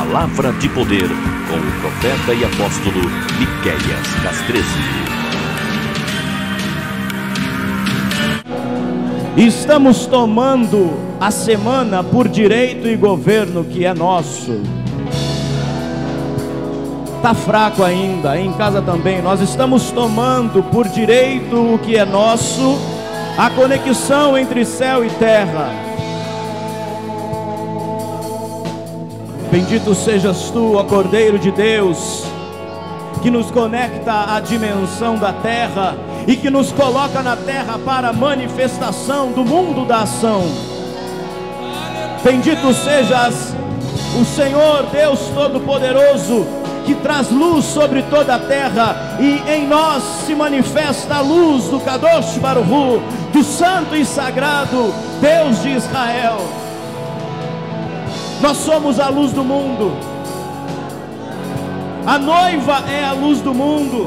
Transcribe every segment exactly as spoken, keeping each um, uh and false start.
Palavra de Poder, com o profeta e apóstolo Miqueias Castrezi. Estamos tomando a semana por direito e governo que é nosso. Está fraco ainda, em casa também. Nós estamos tomando por direito o que é nosso, a conexão entre céu e terra. Bendito sejas tu, ó Cordeiro de Deus, que nos conecta à dimensão da terra e que nos coloca na terra para a manifestação do mundo da ação. Bendito sejas o Senhor Deus Todo-Poderoso, que traz luz sobre toda a terra, e em nós se manifesta a luz do Kadosh Baruch Hu, do Santo e Sagrado Deus de Israel. Nós somos a luz do mundo. A noiva é a luz do mundo.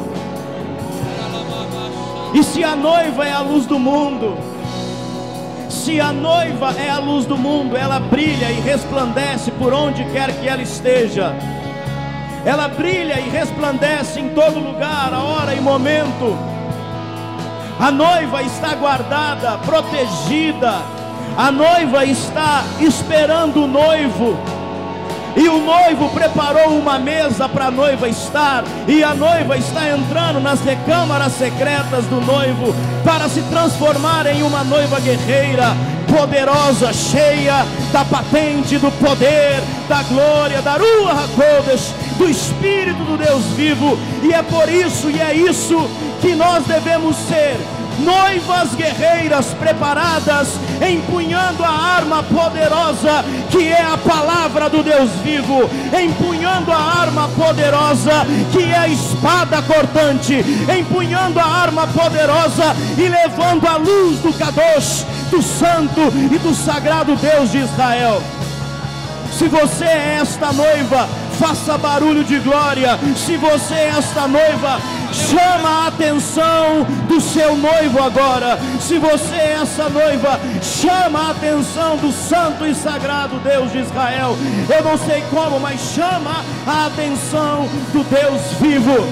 E se a noiva é a luz do mundo, se a noiva é a luz do mundo, ela brilha e resplandece por onde quer que ela esteja. Ela brilha e resplandece em todo lugar, a hora e momento. A noiva está guardada, protegida. A noiva está esperando o noivo. E o noivo preparou uma mesa para a noiva estar. E a noiva está entrando nas recâmaras secretas do noivo para se transformar em uma noiva guerreira, poderosa, cheia da patente, do poder, da glória, da Ruach HaKodesh, do Espírito do Deus vivo. E é por isso, e é isso que nós devemos ser: noivas guerreiras preparadas, empunhando a arma poderosa que é a palavra do Deus vivo, empunhando a arma poderosa que é a espada cortante, empunhando a arma poderosa e levando a luz do Kadosh, do Santo e do Sagrado Deus de Israel. Se você é esta noiva, faça barulho de glória. Se você é esta noiva, chama a atenção do seu noivo agora. Se você é essa noiva, chama a atenção do Santo e Sagrado Deus de Israel. Eu não sei como, mas chama a atenção do Deus vivo.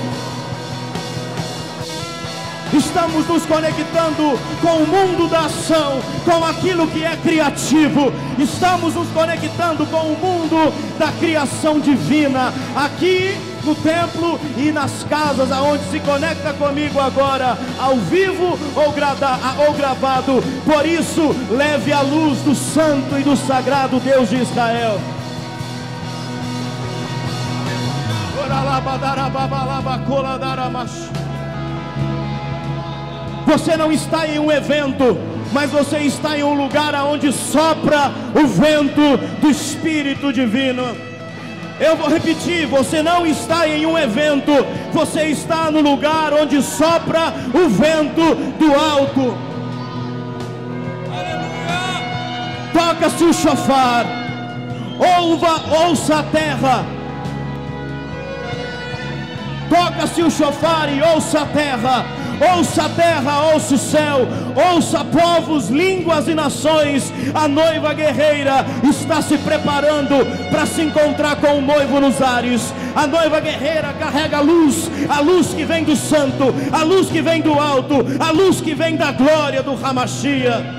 Estamos nos conectando com o mundo da ação, com aquilo que é criativo. Estamos nos conectando com o mundo da criação divina, aqui no templo e nas casas aonde se conecta comigo agora, ao vivo ou, grada, ou gravado. Por isso, leve a luz do Santo e do Sagrado Deus de Israel. Você não está em um evento, mas você está em um lugar onde sopra o vento do Espírito Divino. Eu vou repetir: você não está em um evento, você está no lugar onde sopra o vento do alto. Aleluia! Toca-se o shofar, ouva, ouça a terra. Toca-se o shofar e ouça a terra. Ouça a terra, ouça o céu, ouça povos, línguas e nações. A noiva guerreira está se preparando para se encontrar com o noivo nos ares. A noiva guerreira carrega a luz, a luz que vem do santo, a luz que vem do alto, a luz que vem da glória do Hamashia.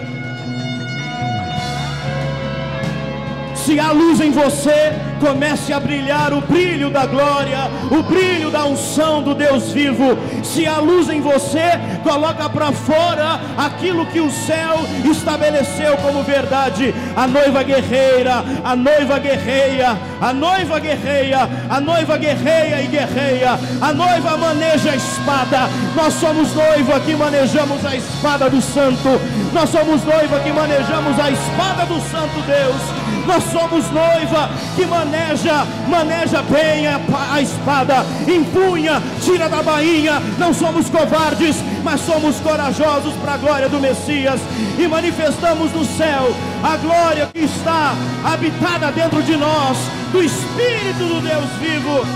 Se há luz em você, comece a brilhar o brilho da glória, o brilho da unção do Deus vivo. Se há luz em você, coloca para fora aquilo que o céu estabeleceu como verdade. A noiva guerreira, a noiva guerreia, a noiva guerreia, a noiva guerreia e guerreia. A noiva maneja a espada. Nós somos noiva que manejamos a espada do santo. Nós somos noiva que manejamos a espada do santo Deus. Nós somos noiva que maneja, maneja bem a, a espada, empunha, tira da bainha. Não somos covardes, mas somos corajosos para a glória do Messias. E manifestamos no céu a glória que está habitada dentro de nós, do Espírito do Deus vivo.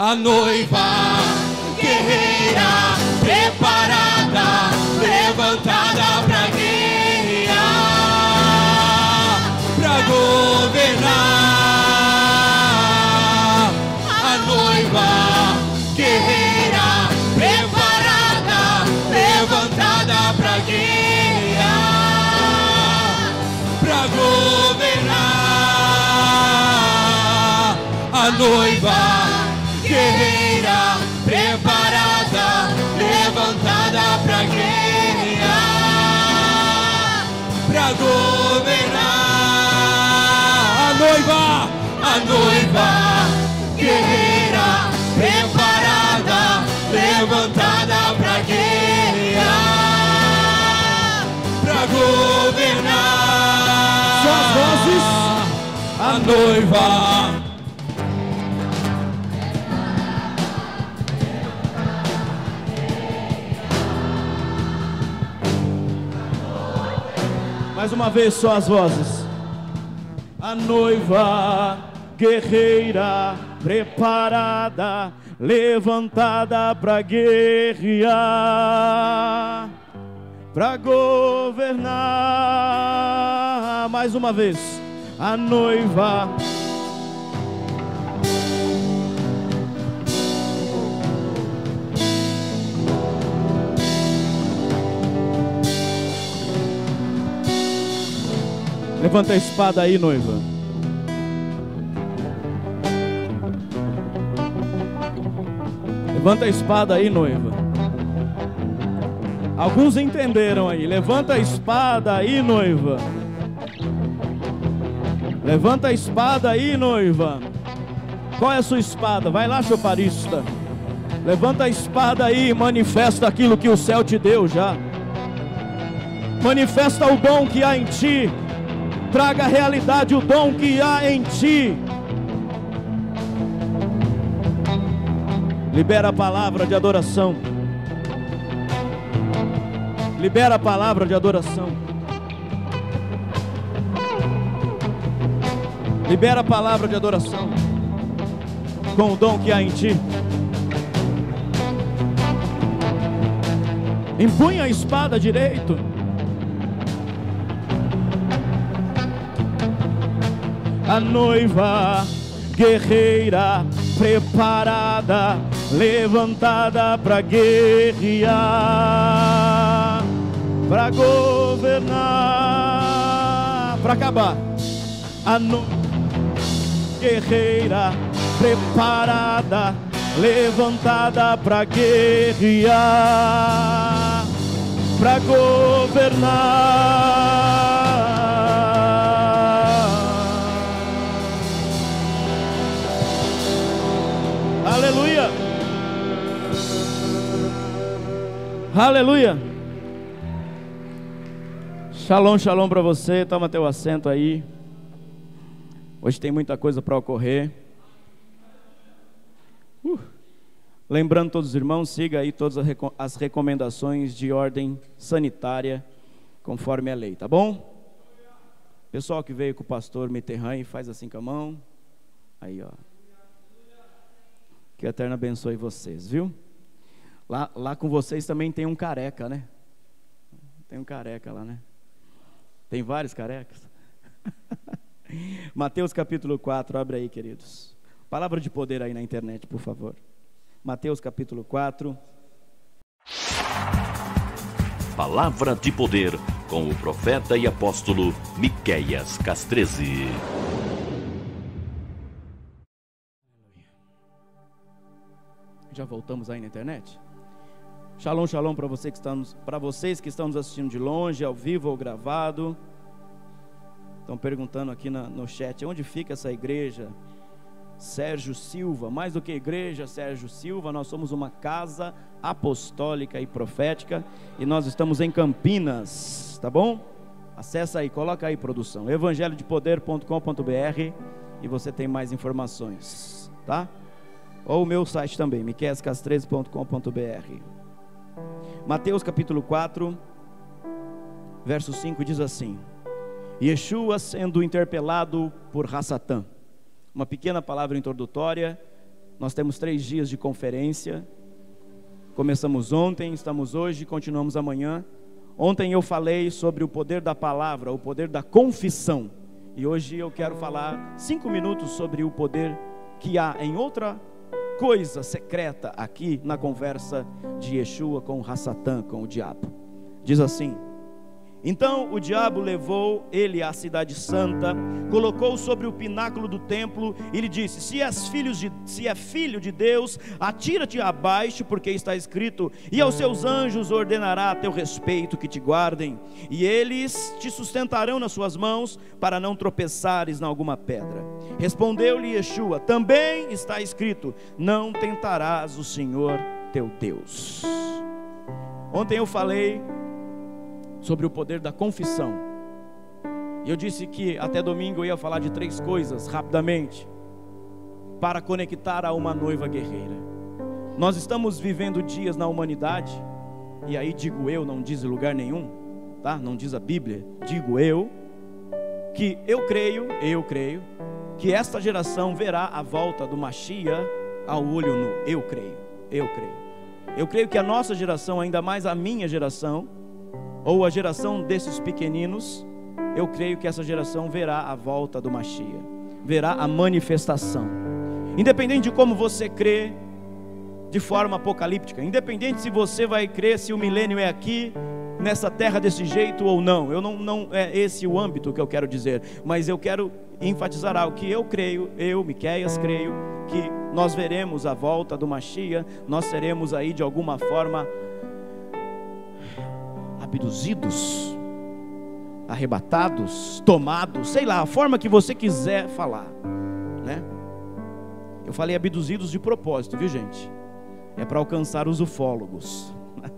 a noiva guerreira, preparada, levantada pra guerrear, pra governar. A noiva guerreira, preparada, levantada pra guerrear, pra governar. A noiva guerreira, preparada, levantada pra guerrear, pra governar. A noiva, a noiva guerreira, preparada, levantada pra guerrear, pra governar. Só as vozes. A noiva. Mais uma vez, só as vozes. A noiva guerreira, preparada, levantada pra guerrear, pra governar. Mais uma vez. A noiva. Levanta a espada aí, noiva. Levanta a espada aí, noiva. Alguns entenderam aí. Levanta a espada aí, noiva. Levanta a espada aí, noiva. Qual é a sua espada? Vai lá, choparista. Levanta a espada aí e manifesta aquilo que o céu te deu já. Manifesta o dom que há em ti. Traga à realidade o dom que há em ti. Libera a palavra de adoração. Libera a palavra de adoração. Libera a palavra de adoração. Com o dom que há em ti. Empunha a espada direito. A noiva guerreira, preparada, levantada pra guerrear, pra governar, pra acabar. A noiva guerreira, preparada, levantada pra guerrear, pra governar. Aleluia. Aleluia. Shalom, shalom para você. Toma teu assento aí. Hoje tem muita coisa para ocorrer. Uh. Lembrando todos os irmãos, siga aí todas as recomendações de ordem sanitária, conforme a lei, tá bom? Pessoal que veio com o pastor Mitterrand, faz assim com a mão. Aí, ó. Que o Eterno abençoe vocês, viu? Lá, lá com vocês também tem um careca, né? Tem um careca lá, né? Tem vários carecas. Mateus capítulo quatro, abre aí, queridos. Palavra de poder aí na internet, por favor. Mateus capítulo quatro. Palavra de poder com o profeta e apóstolo Miqueias Castrezi. Já voltamos aí na internet? Shalom, shalom para você que estamos, para vocês que estão nos assistindo de longe, ao vivo ou gravado. Estão perguntando aqui na, no chat, onde fica essa igreja? Sérgio Silva, mais do que igreja Sérgio Silva, nós somos uma casa apostólica e profética, e nós estamos em Campinas, tá bom? Acessa aí, coloca aí, produção, evangelho de poder ponto com ponto b r, e você tem mais informações, tá? Ou o meu site também, miqueias castrezi ponto com ponto b r. Mateus capítulo quatro, verso cinco diz assim: Yeshua sendo interpelado por Hassatã. Uma pequena palavra introdutória. Nós temos três dias de conferência. Começamos ontem, estamos hoje, continuamos amanhã. Ontem eu falei sobre o poder da palavra, o poder da confissão. E hoje eu quero falar cinco minutos sobre o poder que há em outra coisa secreta aqui na conversa de Yeshua com o Satã, com o diabo. Diz assim: então o diabo levou ele à cidade santa, colocou sobre o pináculo do templo e lhe disse: se és filho de, se é filho de Deus, atira-te abaixo, porque está escrito: e aos seus anjos ordenará a teu respeito que te guardem, e eles te sustentarão nas suas mãos, para não tropeçares em alguma pedra. Respondeu-lhe Yeshua: também está escrito: não tentarás o Senhor teu Deus. Ontem eu falei sobre o poder da confissão, e eu disse que até domingo eu ia falar de três coisas rapidamente, para conectar a uma noiva guerreira. Nós estamos vivendo dias na humanidade, e aí digo eu, não diz em lugar nenhum, tá? Não diz a Bíblia, digo eu, que eu creio, eu creio, que esta geração verá a volta do Mashiach ao olho nu. Eu creio, eu creio, eu creio que a nossa geração, ainda mais a minha geração, ou a geração desses pequeninos, eu creio que essa geração verá a volta do Mashiach, verá a manifestação. Independente de como você crê, de forma apocalíptica, independente se você vai crer se o milênio é aqui, nessa terra desse jeito ou não, eu não, não é esse o âmbito que eu quero dizer, mas eu quero enfatizar algo que eu creio, eu, Miqueias, creio, que nós veremos a volta do Mashiach, nós seremos aí de alguma forma abduzidos, arrebatados, tomados, sei lá, a forma que você quiser falar, né? Eu falei abduzidos de propósito, viu, gente? É para alcançar os ufólogos.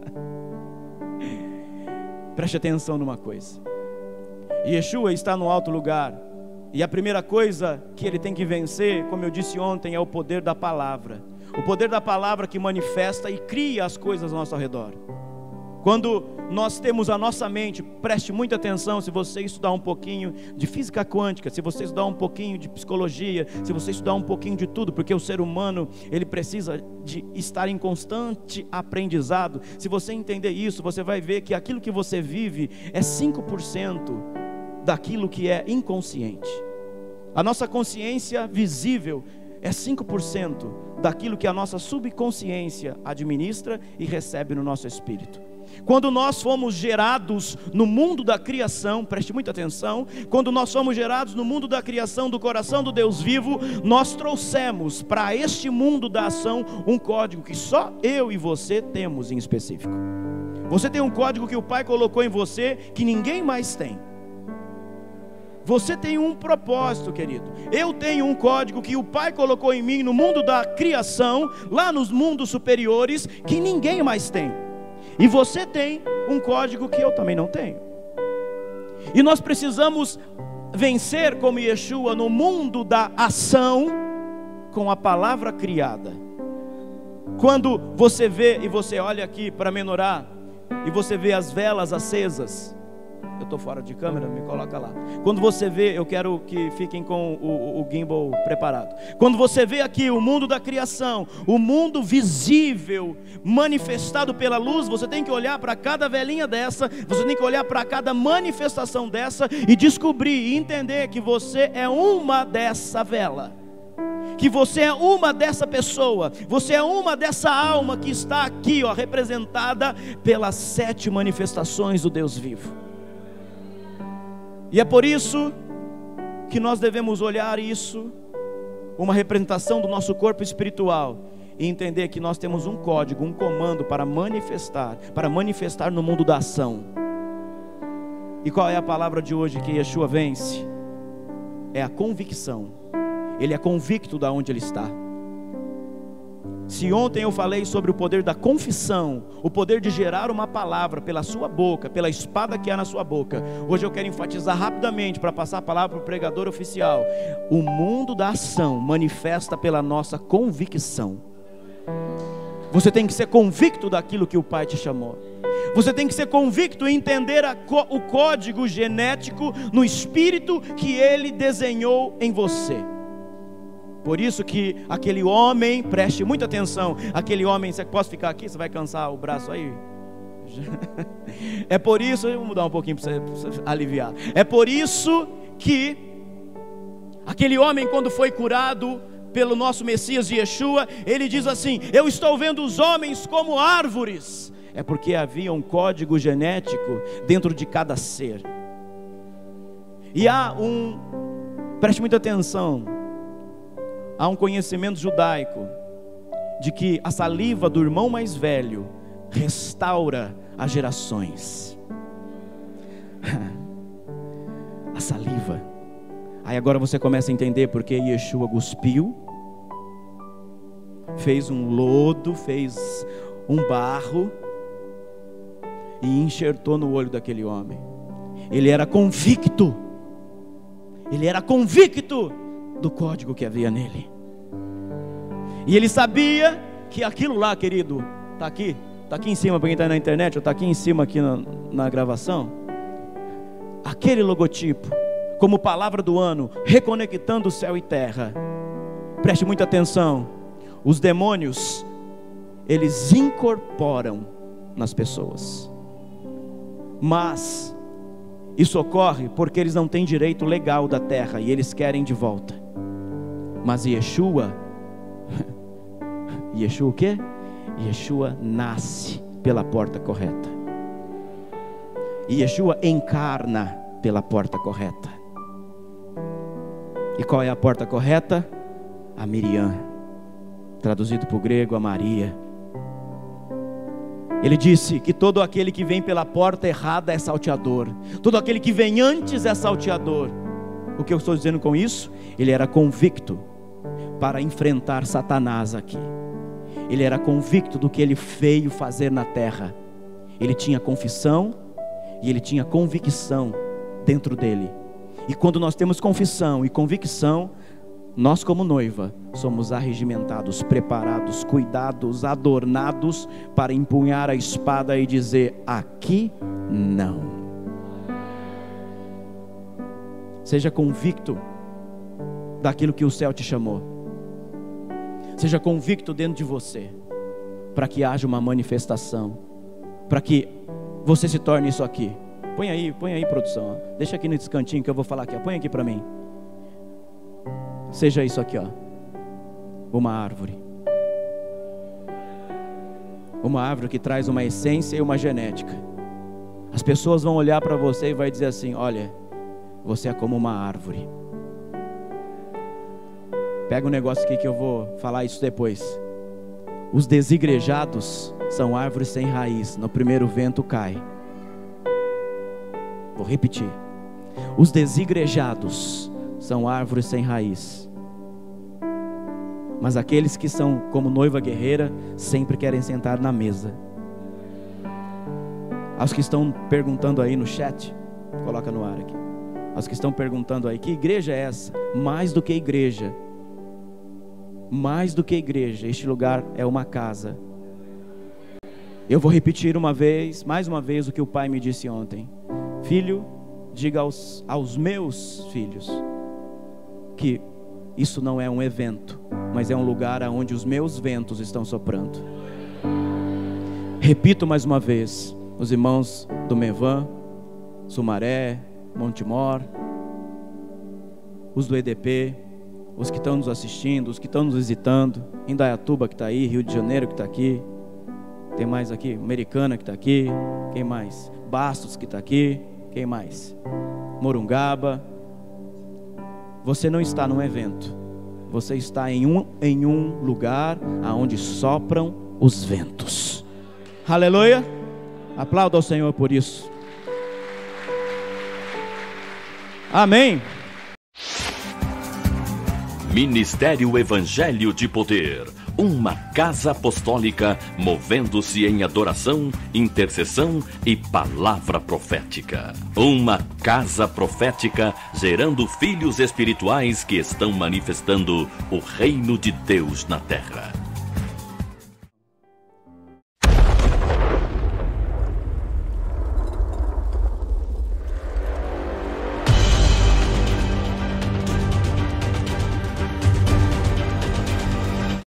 Preste atenção numa coisa: Yeshua está no alto lugar, e a primeira coisa que ele tem que vencer, como eu disse ontem, é o poder da palavra. O poder da palavra que manifesta e cria as coisas ao nosso redor. Quando nós temos a nossa mente, preste muita atenção, se você estudar um pouquinho de física quântica, se você estudar um pouquinho de psicologia, se você estudar um pouquinho de tudo, porque o ser humano, ele precisa de estar em constante aprendizado. Se você entender isso, você vai ver que aquilo que você vive é cinco por cento daquilo que é inconsciente. A nossa consciência visível é cinco por cento daquilo que a nossa subconsciência administra e recebe no nosso espírito. Quando nós fomos gerados no mundo da criação, preste muita atenção, quando nós fomos gerados no mundo da criação do coração do Deus vivo, nós trouxemos para este mundo da ação um código que só eu e você temos em específico. Você tem um código que o Pai colocou em você que ninguém mais tem. Você tem um propósito, querido. Eu tenho um código que o Pai colocou em mim no mundo da criação, lá nos mundos superiores, que ninguém mais tem. E você tem um código que eu também não tenho. E nós precisamos vencer como Yeshua no mundo da ação com a palavra criada. Quando você vê e você olha aqui para menorá e você vê as velas acesas, eu estou fora de câmera, me coloca lá. Quando você vê, eu quero que fiquem com o, o gimbal preparado. Quando você vê aqui o mundo da criação, o mundo visível, manifestado pela luz, você tem que olhar para cada velinha dessa, você tem que olhar para cada manifestação dessa e descobrir e entender que você é uma dessa vela, que você é uma dessa pessoa, você é uma dessa alma que está aqui, ó, representada pelas sete manifestações do Deus vivo. E é por isso que nós devemos olhar isso, uma representação do nosso corpo espiritual, e entender que nós temos um código, um comando para manifestar, para manifestar no mundo da ação. E qual é a palavra de hoje que Yeshua vence? É a convicção. Ele é convicto de onde ele está. Se ontem eu falei sobre o poder da confissão, o poder de gerar uma palavra pela sua boca, pela espada que há na sua boca, hoje eu quero enfatizar rapidamente, para passar a palavra para o pregador oficial. O mundo da ação manifesta pela nossa convicção. Você tem que ser convicto daquilo que o Pai te chamou. Você tem que ser convicto e entender a, o código genético no espírito que Ele desenhou em você. Por isso que aquele homem, preste muita atenção, aquele homem, você pode ficar aqui, você vai cansar o braço aí? É por isso, eu vou mudar um pouquinho para você, você aliviar. É por isso que aquele homem, quando foi curado pelo nosso Messias Yeshua, ele diz assim: eu estou vendo os homens como árvores. É porque havia um código genético dentro de cada ser. E há um, preste muita atenção, há um conhecimento judaico de que a saliva do irmão mais velho restaura as gerações. A saliva. Aí agora você começa a entender porque Yeshua cuspiu, fez um lodo, fez um barro e enxertou no olho daquele homem. Ele era convicto, ele era convicto do código que havia nele. E ele sabia que aquilo lá, querido, está aqui, está aqui em cima para quem está na internet, ou está aqui em cima aqui na, na gravação. Aquele logotipo, como palavra do ano, reconectando céu e terra. Preste muita atenção. Os demônios, eles incorporam nas pessoas, mas isso ocorre porque eles não têm direito legal da terra e eles querem de volta. Mas Yeshua, Yeshua o quê? Yeshua nasce pela porta correta. Yeshua encarna pela porta correta. E qual é a porta correta? A Miriam, traduzido para o grego, a Maria. Ele disse que todo aquele que vem pela porta errada é salteador, todo aquele que vem antes é salteador. O que eu estou dizendo com isso? Ele era convicto para enfrentar Satanás aqui. Ele era convicto do que ele veio fazer na terra. Ele tinha confissão e ele tinha convicção dentro dele. E quando nós temos confissão e convicção, nós como noiva somos arregimentados, preparados, cuidados, adornados para empunhar a espada e dizer: aqui não. Seja convicto daquilo que o céu te chamou. Seja convicto dentro de você, para que haja uma manifestação, para que você se torne isso aqui. Põe aí, põe aí, produção, ó. Deixa aqui nesse cantinho que eu vou falar aqui, ó. Põe aqui para mim. Seja isso aqui, ó, uma árvore. Uma árvore que traz uma essência e uma genética. As pessoas vão olhar para você e vai dizer assim: olha, você é como uma árvore. Pega um negócio aqui que eu vou falar isso depois. Os desigrejados são árvores sem raiz, no primeiro vento cai. Vou repetir. Os desigrejados são árvores sem raiz, mas aqueles que são como noiva guerreira sempre querem sentar na mesa. Aos que estão perguntando aí no chat, coloca no ar aqui. Aos que estão perguntando aí, que igreja é essa? Mais do que igreja, mais do que igreja, este lugar é uma casa. Eu vou repetir uma vez, mais uma vez o que o pai me disse ontem. Filho, diga aos, aos meus filhos que isso não é um evento, mas é um lugar onde os meus ventos estão soprando. Repito mais uma vez, os irmãos do Mevan, Sumaré, Montemor, os do E D P, os que estão nos assistindo, os que estão nos visitando, Indaiatuba que está aí, Rio de Janeiro que está aqui, tem mais aqui, Americana que está aqui, quem mais? Bastos que está aqui, quem mais? Morungaba. Você não está num evento, você está em um, em um lugar aonde sopram os ventos. Aleluia. Aplauda ao Senhor por isso. Amém. Ministério Evangelho de Poder, uma casa apostólica movendo-se em adoração, intercessão e palavra profética. Uma casa profética gerando filhos espirituais que estão manifestando o reino de Deus na terra.